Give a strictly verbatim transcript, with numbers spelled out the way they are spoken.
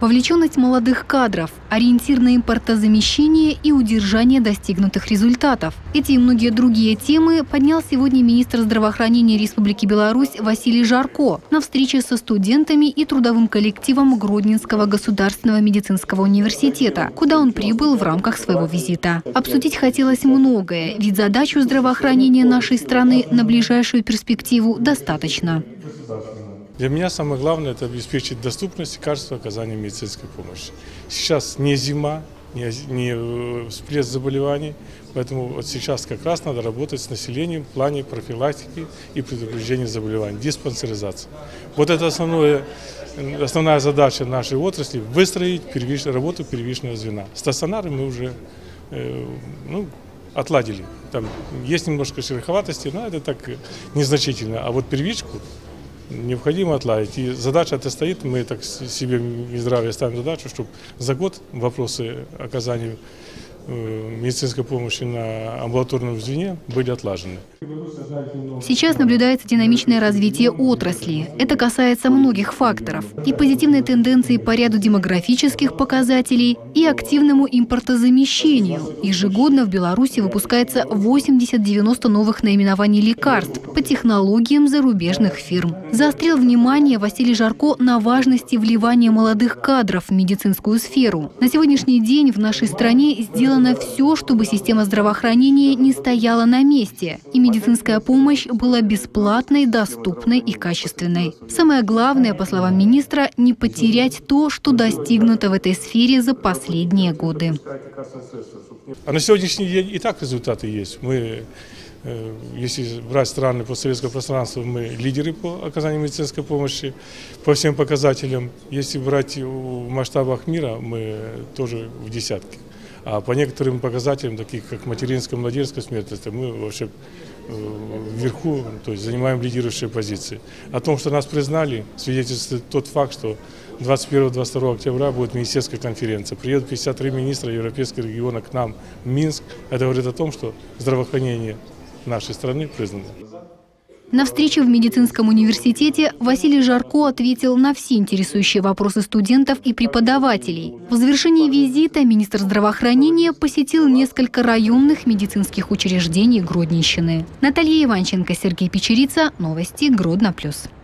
Вовлеченность молодых кадров, ориентир на импортозамещение и удержание достигнутых результатов. Эти и многие другие темы поднял сегодня министр здравоохранения Республики Беларусь Василий Жарко на встрече со студентами и трудовым коллективом Гродненского государственного медицинского университета, куда он прибыл в рамках своего визита. Обсудить хотелось многое, ведь задачу здравоохранения нашей страны на ближайшую перспективу достаточно. Для меня самое главное – это обеспечить доступность и качество оказания медицинской помощи. Сейчас не зима, не, не всплеск заболеваний, поэтому вот сейчас как раз надо работать с населением в плане профилактики и предупреждения заболеваний, диспансеризации. Вот это основное, основная задача нашей отрасли – выстроить первич, работу первичного звена. Стационары мы уже э, ну, отладили. Там есть немножко шероховатости, но это так незначительно. А вот первичку необходимо отладить. И задача эта стоит, мы так себе Минздраве ставим задачу, чтобы за год вопросы оказания медицинской помощи на амбулаторном звене были отлажены. Сейчас наблюдается динамичное развитие отрасли. Это касается многих факторов. И позитивной тенденции по ряду демографических показателей, и активному импортозамещению. Ежегодно в Беларуси выпускается восемьдесят-девяносто новых наименований лекарств по технологиям зарубежных фирм. Заострил внимание Василий Жарко на важности вливания молодых кадров в медицинскую сферу. На сегодняшний день в нашей стране сделано Сделано все, чтобы система здравоохранения не стояла на месте, и медицинская помощь была бесплатной, доступной и качественной. Самое главное, по словам министра, не потерять то, что достигнуто в этой сфере за последние годы. А на сегодняшний день и так результаты есть. Мы, если брать страны постсоветского пространства, мы лидеры по оказанию медицинской помощи по всем показателям. Если брать в масштабах мира, мы тоже в десятке. А по некоторым показателям, таких как материнская, младенческая смертность, мы вообще вверху, то есть занимаем лидирующие позиции. О том, что нас признали, свидетельствует тот факт, что двадцать первого-двадцать второго октября будет министерская конференция. Приедут пятьдесят три министра Европейского региона к нам в Минск. Это говорит о том, что здравоохранение нашей страны признано. На встрече в медицинском университете Василий Жарко ответил на все интересующие вопросы студентов и преподавателей. В завершении визита министр здравоохранения посетил несколько районных медицинских учреждений Гродненщины. Наталья Иванченко, Сергей Печерица. Новости Гродно плюс.